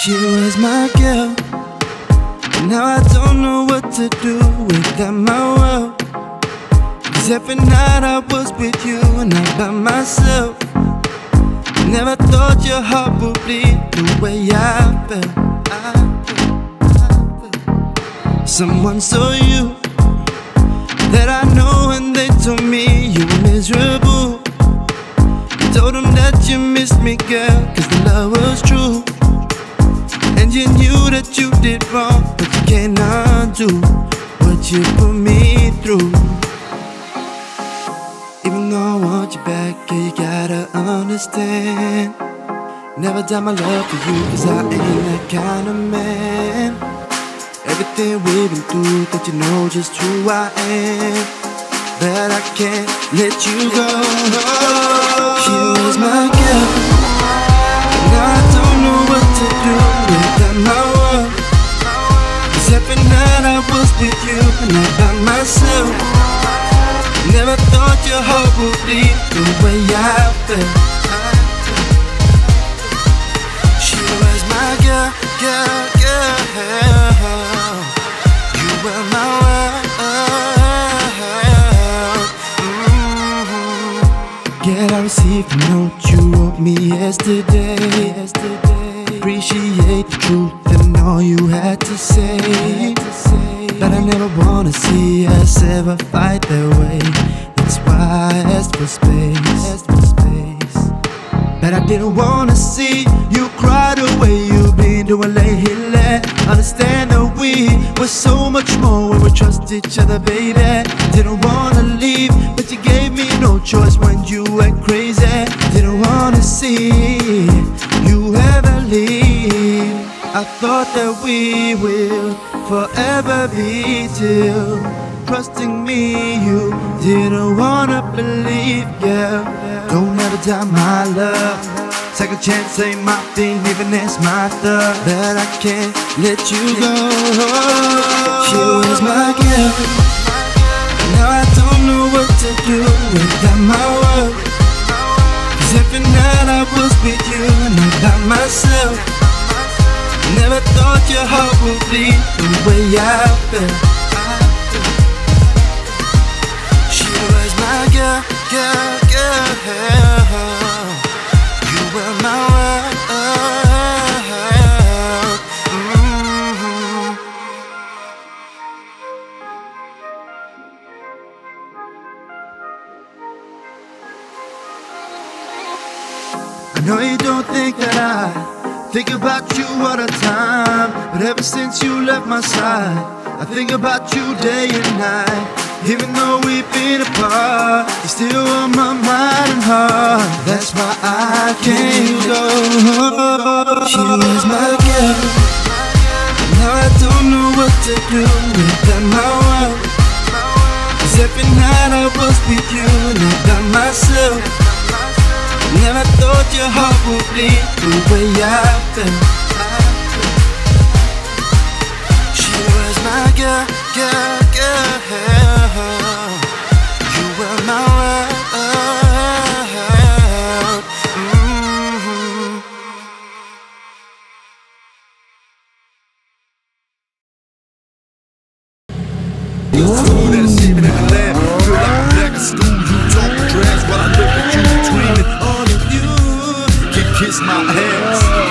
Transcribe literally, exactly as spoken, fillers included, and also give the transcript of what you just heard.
She was my girl, and now I don't know what to do without my world. 'Cause every night I was with you and not by myself. Never thought your heart would bleed the way I felt. I felt, I felt. Someone saw you that I know, and they told me you were miserable. You told them that you missed me, girl, 'cause the love was true. And you knew that you did wrong, but you can't undo what you put me through. Even though I want you back, girl, you gotta understand. Never doubt my love for you, 'cause I ain't that kind of man. Everything we've been through, that you know just who I am. But I can't let you go. She was my girl, now I don't know what to do without my world. 'Cause every night I was with you and not by myself. Never thought your heart would bleed the way I felt. She was my girl, girl, girl. You were my world. Mm-hmm. Girl, I received a note you wrote me yesterday. yesterday. Appreciate the truth and all you had to say. But I never wanna see us ever fight that way. That's why I asked for space, asked for space. But I didn't wanna see you cry the way you've been doing lately. Understand that we were so much more when we trusted each other, baby. Didn't wanna leave, but you gave me no choice when you went crazy. Didn't wanna see you ever leave. I thought that we will forever be till. Trusting me, you didn't wanna believe, yeah. Don't ever doubt my love. Second chance ain't my thing, even that's my thug. But I can't let you go. She was my girl, now I don't know what to do without my world. 'Cause every night I was with you and not by myself. Never thought your heart would bleed the way I felt. She was my girl, girl, girl. You were my world. Mm-hmm. I know you don't think that I think about you all the time, but ever since you left my side, I think about you day and night. Even though we've been apart, you're still on my mind and heart. That's why I can't go. She was my girl, now I don't know what to do without my world. 'Cause every night I was with you and not by myself. Never thought your heart would bleed the way I felt. She was my girl, girl, girl. You were my world. Mm-hmm. You cool that shit in the lab. Feel like I'm back in school. You talk trash while I look at you screaming. All of you can kiss my ass.